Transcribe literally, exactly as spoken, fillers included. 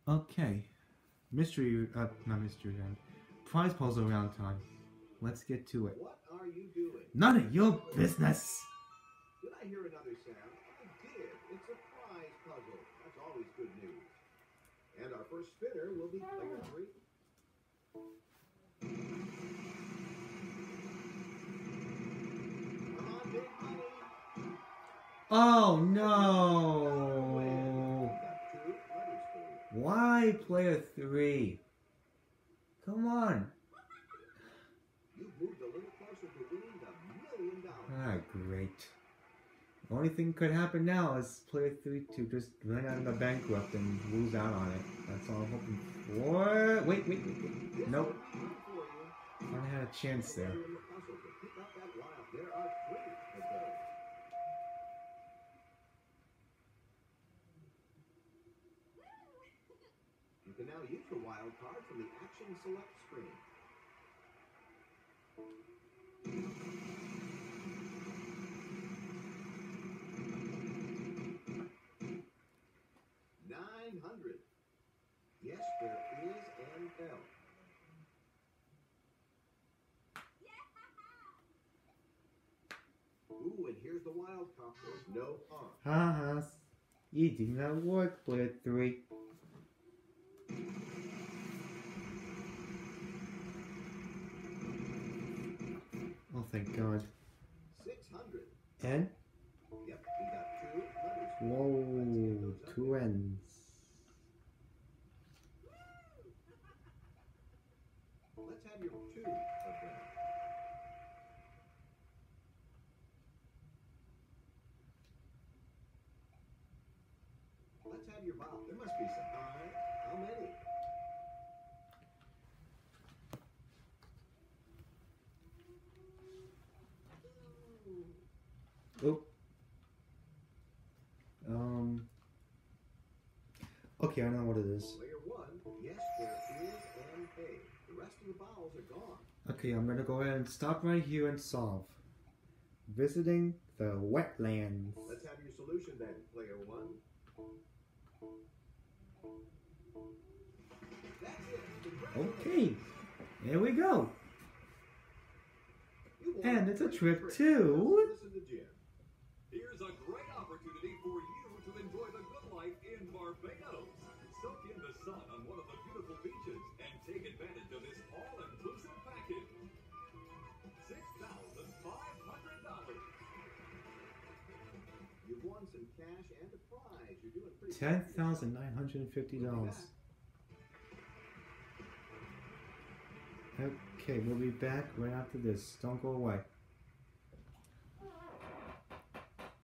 Okay. Mystery, uh, not mystery round. Prize puzzle round time. Let's get to it. What are you doing? None of your business! Did I hear another sound? I did. It's a prize puzzle. That's always good news. And our first spinner will be player three. Come on, big money. Oh no! We got two letters for you. Why player three? Come on. You've moved a little closer to winning the million dollars. Ah, great. The only thing could happen now is player three to just run out of the bankrupt and lose out on it. That's all I'm hoping for. Wait, wait, wait, wait. Nope. I had a chance there. There are three of those. You can now use the wild card from the Action Select screen. nine hundred. Yes, there is an L. Ooh, and here's the wild card. There's no harm. Haha. You did not work, player three. Oh, thank God. six hundred. And? Yep, we got two letters. Whoa, two ends. Let's have your two of them. Let's have your vowel. There must be some. All right. How many? Oh. Um. Okay, I know what it is. Player one. Yes, there is an A. The rest of the vowels are gone. Okay, I'm gonna go ahead and stop right here and solve. Visiting the wetlands. Let's have your solution then, player one. That's it. Okay, here we go. You won And it's a trip Let's to... listen to Jim. Here's a great opportunity for you to enjoy the good life in Barbados. Soak in the sun on one of the beautiful beaches and take advantage of this all-inclusive package. six thousand five hundred dollars. You've won some cash and a prize. You're doing pretty good. ten thousand nine hundred fifty dollars. Okay, we'll be back right after this. Don't go away.